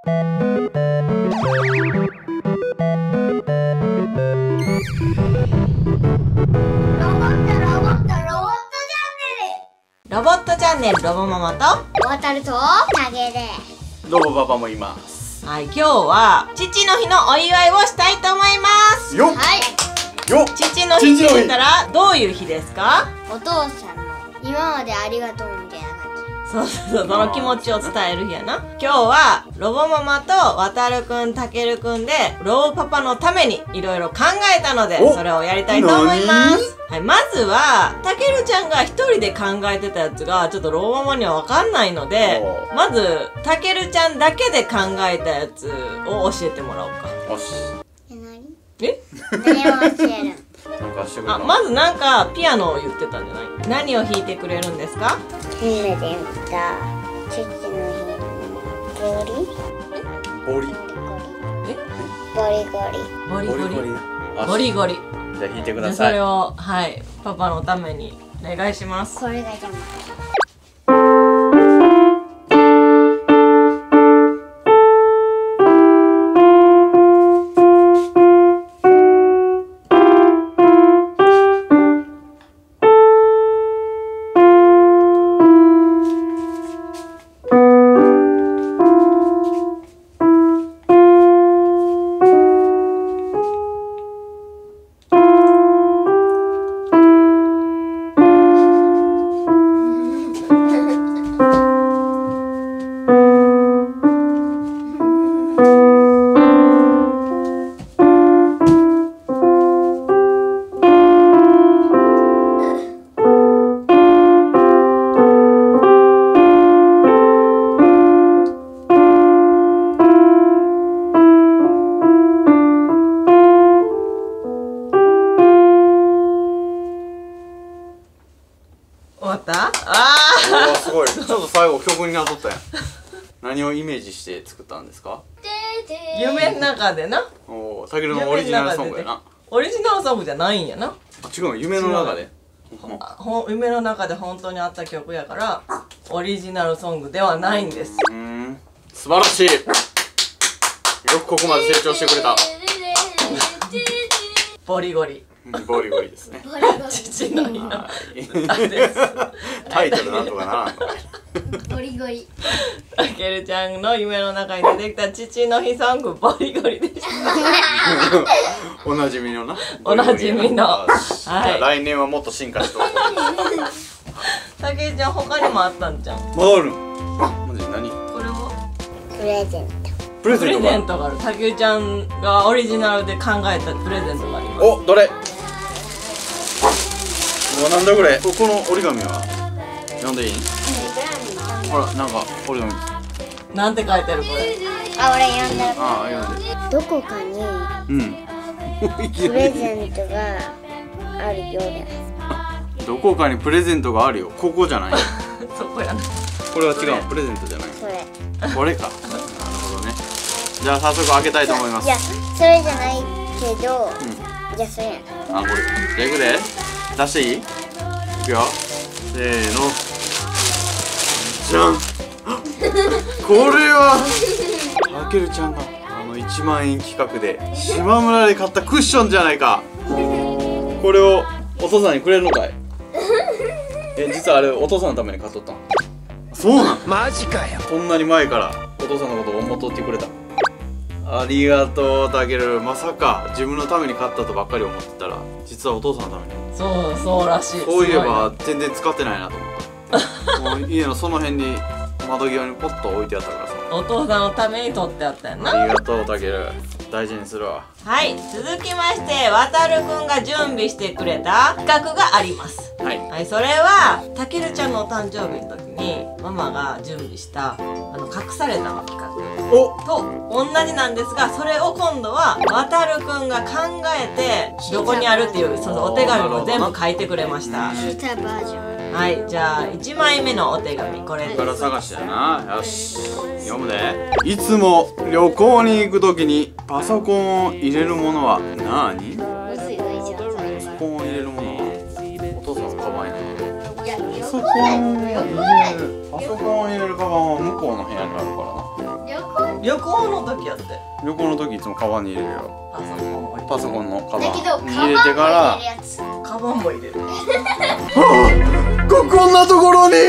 ロボットチャンネル、ロボママとわたるとたげでロボパパもいます。 はい、今日は父の日のお祝いをしたいと思います。 よっ、 はい、 よっ。 父の日って言ったらどういう日ですか？ お父さんの今までありがとうみたいな感そうそうそう、その気持ちを伝える日やな。今日はロボママとわたるくん、たけるくんでロボパパのためにいろいろ考えたので、それをやりたいと思います。はい、まずはたけるちゃんが一人で考えてたやつがちょっとロボママにはわかんないので、まずたけるちゃんだけで考えたやつを教えてもらおうか。 よし。 何？ え？ 何を教える？ なんかしてくれたの？ まずなんかピアノを言ってたんじゃない？何を弾いてくれるんですか？ 初めて見た父の日のボリ。 え？ ゴリゴリゴリゴリあゴリゴリ。 じゃあ弾いてくじゃあださい。 それを、はい、パパのためにお願いします。 これが邪魔。 終わった？あすごい。ちょっと最後曲になっとったやん。何をイメージして作ったんですか？ 夢の中でな。 おお、たけるのオリジナルソングやな。 オリジナルソングじゃないんやな。 あ、違うの、夢の中で。 夢の中で本当にあった曲やからオリジナルソングではないんです。 素晴らしい。よくここまで成長してくれた。 ボリゴリ。 ボリゴリですね。 父の日のタイトルなんとかならんの？ ゴリゴリ。 たけるちゃんの夢の中に出てきた父の日ソング、ボリゴリでした。 おなじみのな。 おなじみの。 はい。来年はもっと進化しとこう。 たけるちゃん他にもあったんじゃん。 まだあるん？マジ何？ これはプレゼント。 プレプレゼゼントントがある。たけるちゃんがオリジナルで考えたプレゼントがあります。 お、どれ？うわ、なんだこれ。この折り紙は読んでいい？ほら、なんか折り紙。 なんて書いてるこれ？ あ、俺読んだ。 ああ、読んで。 どこかにプレゼントがあるようです。 どこかにプレゼントがあるよ。ここじゃない。 そこやな。 これは違う。プレゼントじゃない。 それ。 これか。なるほどね。じゃあ早速開けたいと思います。 いや、それじゃないけど、じゃあそれやな。 あ、これ。じゃあいくで。出していい？いくよ。せーの。じゃん。これはたけるちゃんが1万円企画で島村で買ったクッションじゃないか。これをお父さんにくれるのかい？実はあれお父さんのために買っとったの。そうなん？ マジかよ。 こんなに前からお父さんのことを思っとってくれた。ありがとうたける。まさか自分のために買ったとばっかり思ってたら実はお父さんのために。 そうらしい。 そういえば全然使ってないなと思った。もう家のその辺に窓際にポッと置いてあったからさ。 お父さんのために撮ってあったやんな。 ありがとうたける。大事にするわ。 はい、続きましてわたるくんが準備してくれた企画があります。 はい、 はい、それはたけるちゃんのお誕生日の時にママが準備した隠されたの企画と同じなんですが、それを今度はわたるくんが考えてどこにあるっていうそのお手紙も全部書いてくれました。 聞いたバージョン。 はい、じゃあ1枚目のお手紙これです。 から探しやな。よし、読むで。いつも旅行に行く時にパソコンを入れるものは何？ むずいわ、一番最パソコンを入れるものはお父さんのカバンやな。 後。いや、 パソコンを入れるカバンは向こうの部屋にあるからな。 旅行旅行の時やって。 旅行の時いつもカバンに入れるよ。パソコンのカバンだけどに入れてから。 カバンも入れる。 こんなところに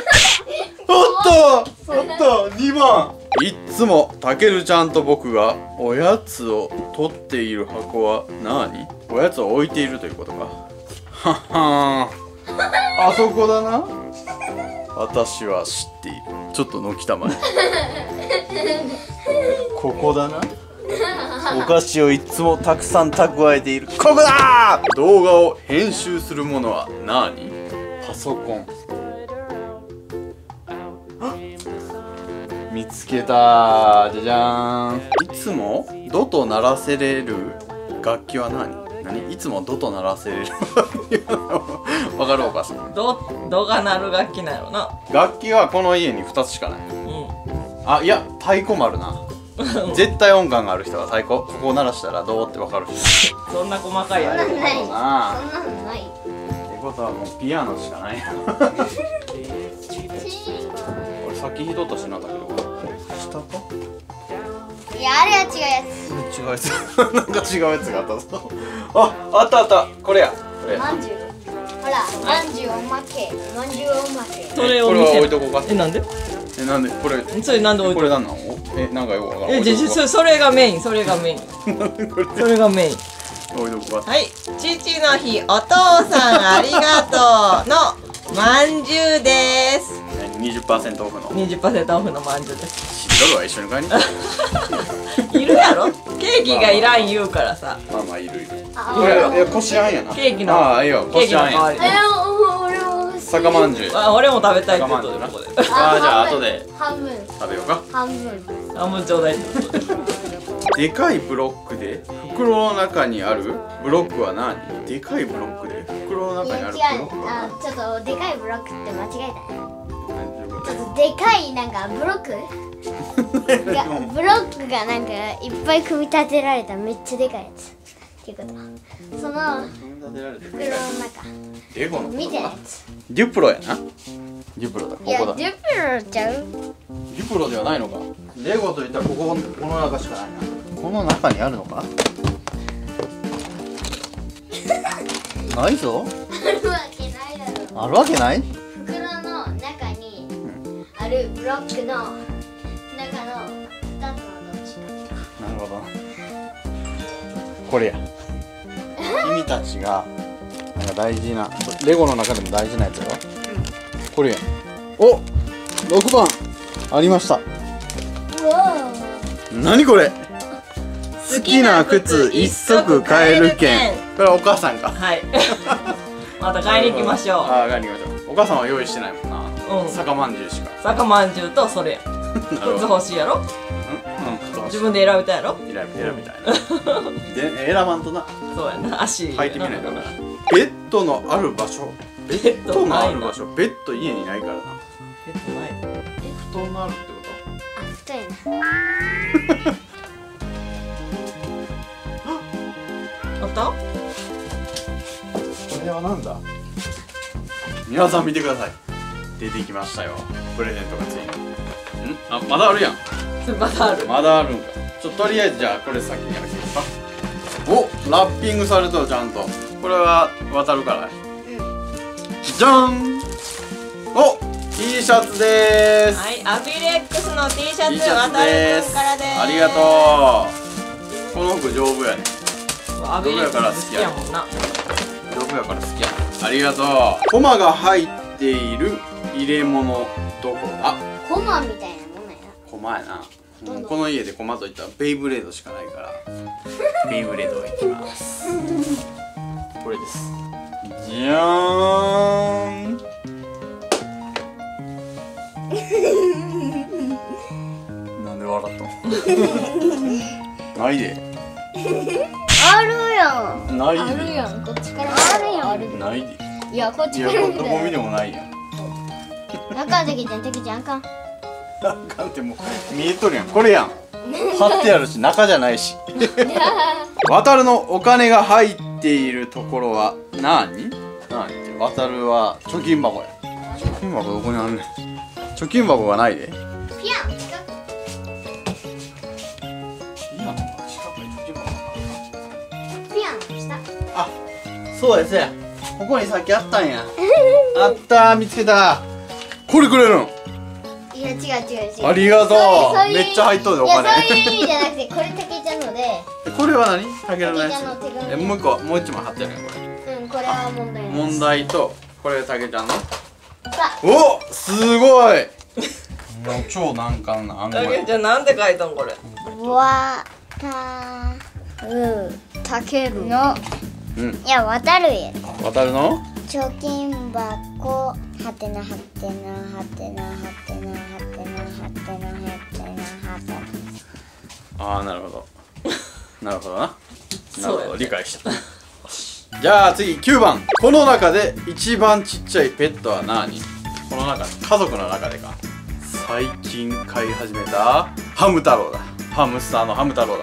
あった2番。いっつもたけるちゃんと僕がおやつを取っている箱は何？おやつを置いているということか。はっはーん、あそこだな。私は知っている。ちょっとのきたまえ。ここだな。お菓子をいつもたくさん蓄えている。ここだー。動画を編集するものは何？パソコン。見つけた。じゃじゃーん。いつもドと鳴らせれる楽器は何？いつもドと鳴らせれるわかるお母さん。 ドが鳴る楽器なんやろな。 楽器はこの家に2つしかない。 うん。 あ、いや太鼓もあるな。絶対音感がある人は太鼓、ここを鳴らしたらどうってわかるし。 そんな細かいやつ。 そんなのない。そんななのない。 ってことはもうピアノしかない。俺さっき弾いとったしなんだけど、下か？ いや、あれは違うやつ。 違うやつ。なんか違うやつがあったぞ。あったあった。これや。これ。 まんじゅう。ほら、まんじゅうおまけ。まんじゅうおまけ。 それをこれは置いとこうか。 なんで？ なんでこれ？ それなんで置いとこれなんなの？なんかよくわからん。 それがメイン。それがメイン。それがメイン。 置いとこうか。 はい。父の日お父さんありがとうのまんじゅうです。 20% オフの。 20% オフのまんじゅうです。 知っとるわ、一緒に買いに行こいるやろ？ケーキがいらん言うからさ。 まあまあいるいる。 あ、 これいやこしあんやな。 ケーキの。 ああいいよ、こしあんや。 俺も。 酒まんじゅう。 あ、俺も食べたいってことでここで。 あ、じゃあ後で半分。 食べようか。 半分。 半分ちょうだいってことで。 でかいブロックで袋の中にあるブロックは何？でかいブロックで袋の中にあるブロックはちょっとでかいブロックって間違えたね。 何？ ちょっとでかいなんかブロックがブロックがなんかいっぱい組み立てられためっちゃでかいやつっていうこと。その袋の中レゴの見てやつ。 デュプロやな。デュプロだ。こいやこだ。 デュプロちゃう？ デュプロではないのか。レゴといったらこの中しかないな。この中にあるのか？ないぞ。 あるわけないだろ。 あるわけない？ 袋の中にあるブロックの中の2つのどっちか。 なるほど。これや。君たちがなんか大事なレゴの中でも大事なやつやろ。これや。お、6番ありました。何これ？好きな靴一足買える券。これはお母さんか。 はい。また買いに行きましょう。 ああ、買いに行きましょう。お母さんは用意してないもんな。 うん。 酒まんじゅうしか。 酒まんじゅうとそれや。靴欲しいやろ？自分で選びたいやろ？ 選びたいな。で選ばんとな。 そうやな。足履いてみないとな。ベッドのある場所。ベッドのある場所。ベッド家にないからな。 ベッドない。 布団のあるってこあ、太いな。 あった？ と？これはなんだ？皆さん見てください。出てきましたよ。プレゼントがついに。あ、まだあるやん。 それまだある。 まだあるんか。とりあえずじゃあこれ先に開けますか。お、ラッピングされたちゃんと。これは渡るから。じゃん。お、T シャツでーす。 はい、アビレックスの T シャツ、 T シャツ渡るでーす。 くんからでーす。 ありがとう。この服丈夫やね。 アビレックス好きやもんな。 丈夫やから好きやね。ありがとう。コマが入っている入れ物どこだ？ コマみたいなもんやな。 コマやな。この家でコマといったらベイブレードしかないからベイブレードいきます。これです。じゃーん。なんで笑ったの？ないで。 あるやん。 ないで。 あるやん。こっちからあるやん。 ないで。 いや、こっいや、 ちからどこ見てもないやん。 中できてんてきちゃんかん。 あかんってもう見えとるやん。これやん。貼ってあるし中じゃないし。渡るのお金が入っているところは何？何って渡るは貯金箱や。貯金箱どこにあんねん。貯金箱がないで。 ピアン近く。 あ、そうですね。ここにさっきあったんや。あったー、見つけた。これくれるん？ いや違う。 ありがとう。 そういうめっちゃ入っとるでお金。 いやそういう意味じゃなくて、これたけちゃんので。 これは何？たけるのやたけちゃんの手つ。 紙。 もう一個、もう一枚貼ってるねこれ。 うん、これは問題ない。 問題とこれたけちゃんの。 さお、すごい。もう超難関な暗た号や。 けちゃんなんて書いたんこれ。 たけるの。 うん。 いや、渡るや。 渡るの？ 貯金箱はてなはてなはてなはてなはてなはてなはてなはてな。 ああ、なるほど。なるほどな。なるそうやねほど、理解した。じゃあ次9番。この中で一番ちっちゃいペットは何？この中で、家族の中でか。最近飼い始めたハム太郎だ。ハムスターのハム太郎だ。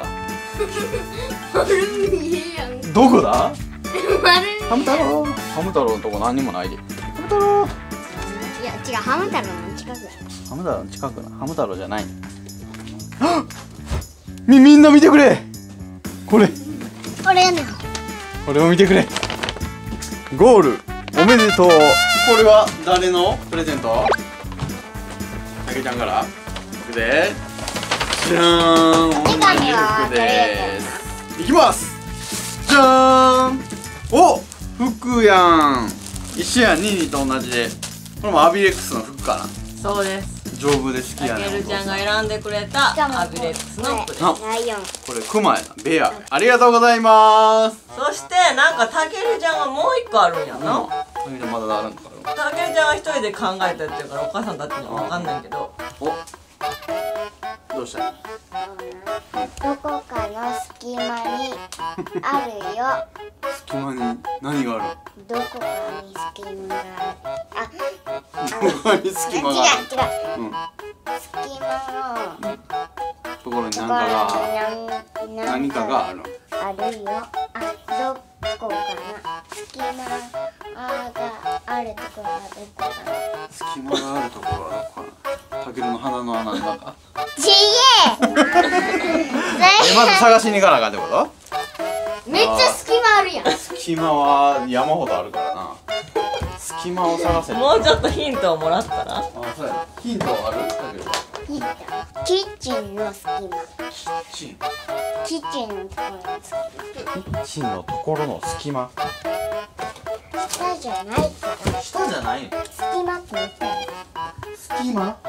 どこだ？ハム太郎。ハム太郎のとこ何にもないで。ハム太郎。 いや違う、ハム太郎の近く。 ハム太郎の近くな。ハム太郎じゃない。はっ！みんな見てくれ。これ。 これやねん。 これを見てくれ。ゴールおめでとう。これは誰のプレゼント？たけちゃんからいくで。じゃーん。お手紙はミルクです。いきます。じゃーん。お、服やん。一緒やん。ニーニーと同じで。これもアビレックスの服かな。 そうです。 丈夫で好きやねん。 たけるちゃんが選んでくれたアビレックスのプレゼント。 ライオン。 これクマやな。ベア。ありがとうございます。 そしてなんかたけるちゃんはもう一個あるんやな。 たけちゃんまだあるんかな。 たけるちゃんは一人で考えたって言うからお母さんたちには分かんないけど、 お、どうした？ どこかの隙間にあるよ。 隙間に何がある？ どこかに隙間がある。 どこに隙間がある？ 違う。 うん。 隙間のところにところ何にかがある。 あるよ。どこかな。隙間があるところはどこかな。 隙間があるところはどこかな。たけるの鼻の穴の中。 ちげえ。 まず探しに行かなあかんってこと？ めっちゃ隙間あるやん。 隙間は山ほどあるからな。隙間を探せ。 もうちょっとヒントをもらったら。 あ、そうやな。ヒントある？たける。 キッチンの隙間。 キキッチンのところの隙ッチンのところの隙間。 間。下じゃないけど。 下じゃないの？ 隙間って言ったよ。 隙間？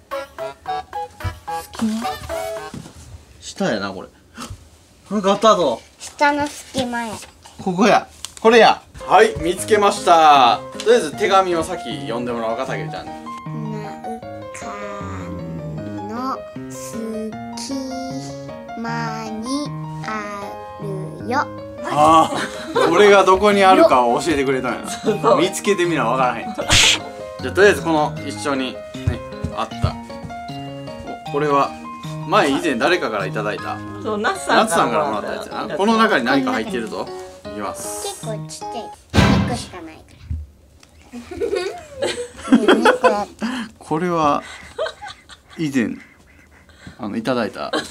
隙間？下やなこれ。なんかあったぞ。 下の隙間や。 ここや。これや。はい、見つけました。とりあえず手紙を先読んでもらおうか、たけるちゃんに。 の隙間にあるよ。 ああ、俺がどこにあるかを教えてくれたんやな。見つけてみなわからへん。じゃあとりあえずこの一緒にねあった。お、これは前以前誰かからいただいた。 そう、ナツナツささんからんからもらったもらったやつやつやな。この中に何か入ってるぞ。いきます。 結構ちっちゃい。2個しかないから。2個やった。 これは以前いただいた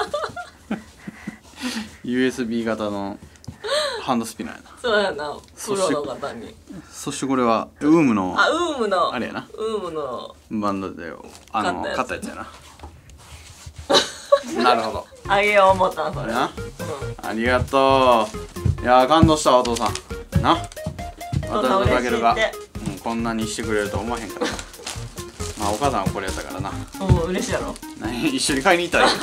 USB 型のハンドスピナーやな。 そうやな、プロの方に。 そしてこれはウームのあ、ウームのあれやな、 ウームのバンドで買買ったたやつっやつやな。なるほど。 あげよう思ったんそれ。 これな。ありがとう。いやー感動したわお父さん。な。 そんな渡辺が嬉しいって。 こんなにしてくれると思わへんからな。まあお母さんはこれやったからな。 嬉しいやろ。 一緒に買いに行ったらいい。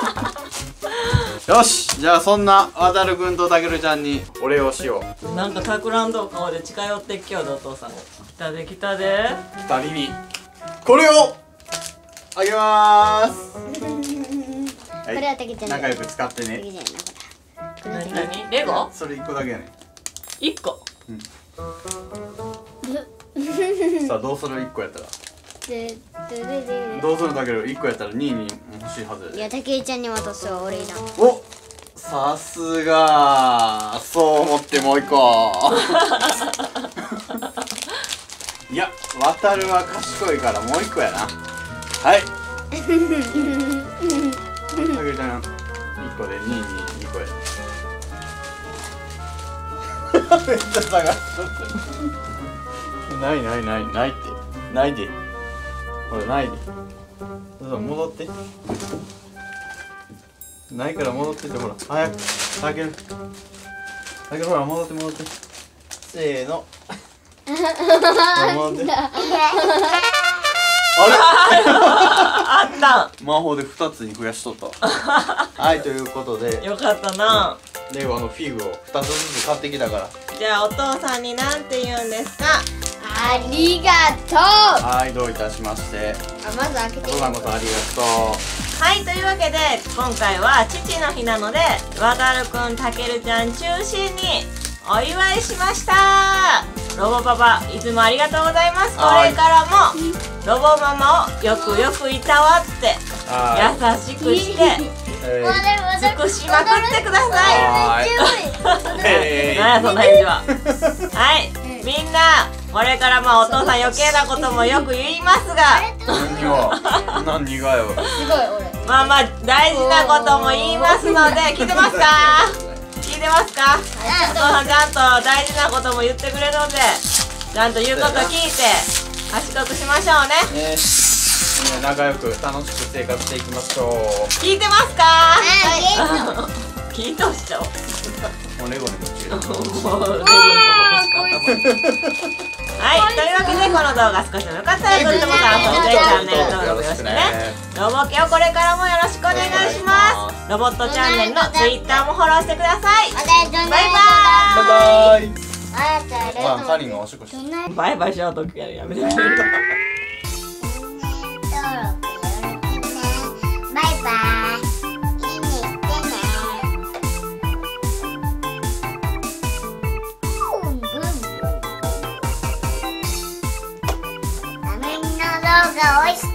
よし、じゃあそんな渡るくんとたけるちゃんにお礼をしよう。 なんかたくらんどう顔で近寄ってきようでお父さん。来たで来たで。 二人にこれをあげまーす。 これはたけちゃん仲良く使ってね。 何何？レゴそれ1個だけやね ？1個。 さあどうする1個やったら。どうするだけど1個やったら2位に欲しいはずやで。 いや、たけちゃんに渡すわ、俺だ。 お、さすがそう思ってもう1個。いや、渡るは賢いからもう1個やな。はい。たけちゃん1個で2位に2個やで。 めっちゃ探しとったないないないないってないでほらないでどうぞ戻ってないから戻ってってほら早く開けるほら戻って戻ってせーのほら戻ってあった魔法で2つに増やしとったはいということでよかったな。 レイはフィグを2つずつ買ってきたからじゃあお父さんになんて言うんですか？ ありがとう。 はいどういたしましてまず開けてお父さんことありがとはい、というわけで今回は父の日なのでわたるくん、たけるちゃん中心にお祝いしました。ロボパパいつもありがとうございます。これからもロボママをよくよくいたわって優しくして尽くしまくってください。何やその返事は。はいみんなこれからお父さん余計なこともよく言いますが何がよすごい俺大事なことも言いますので聞いてますか？聞いてますか？お父さんちゃんと大事なことも言ってくれるのでちゃんと言うこと聞いて賢くしましょうね。 仲良く楽しく生活していきましょう。 聞いてますか？聞いてほしいよ。 もうレゴに夢中はい、というわけでこの動画少しでもよかったらグッドボタン、そしてチャンネル登録よろしくね。ロボケをこれからもよろしくお願いします。ロボットチャンネルの Twitter もフォローしてください。バイバイ。 カリンがおしっこしてバイバイしようとやめてくれる。 バイバイ。画面の動画おいしい。